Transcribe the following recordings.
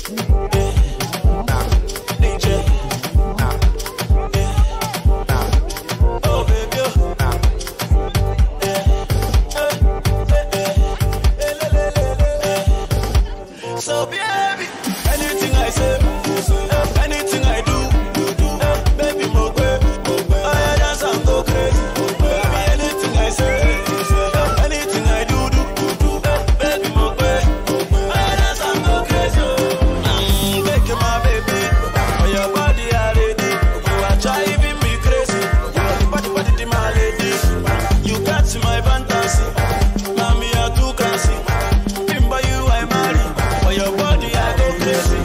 So baby, anything I say, anything I do, baby, mo gbe, I dance and go crazy. Baby, anything I say, anything I do, baby, mo gbe, I dance and go crazy. Make my baby, for your body already, you are driving me crazy. Body, my lady, you catch my fantasy. Now me are too classy. Remember you, I marry. For your body, I go crazy.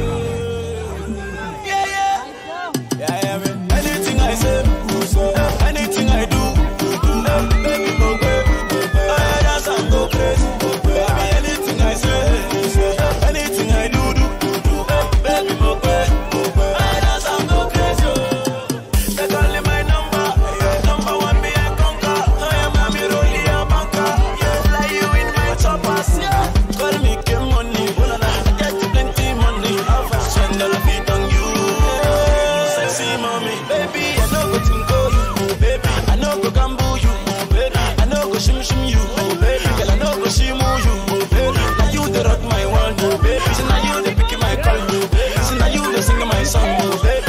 Yeah, man. Anything I say, anything I do, baby, go good. I dance and go crazy. Baby, anything I say, anything I do, baby, go good. I dance and go crazy. They call me my number one, me I conquer. I am a mirror, a banker. Fly you in my choppers. Call me Kim Money. I get you plenty money. I'll first spend all of it on you. Sexy mommy, baby, I know go tinko you, baby. I know go gamble you, baby. I know go shim you, baby. Girl, I know go shimu you, baby. Now you the rock my world, baby. So now you the pick my call, baby. So now you the sing my song, baby.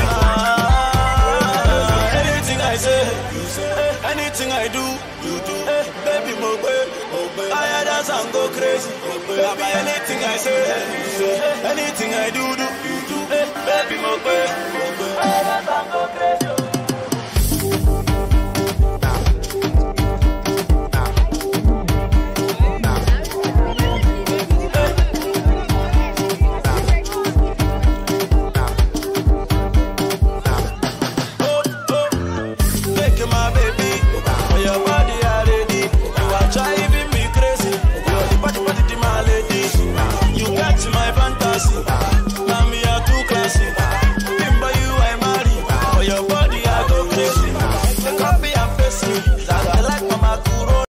Anything I say, anything I do, baby, mo baby. I dance and go crazy, baby. Anything I say, anything I do, baby, mo baby. I dance and go crazy.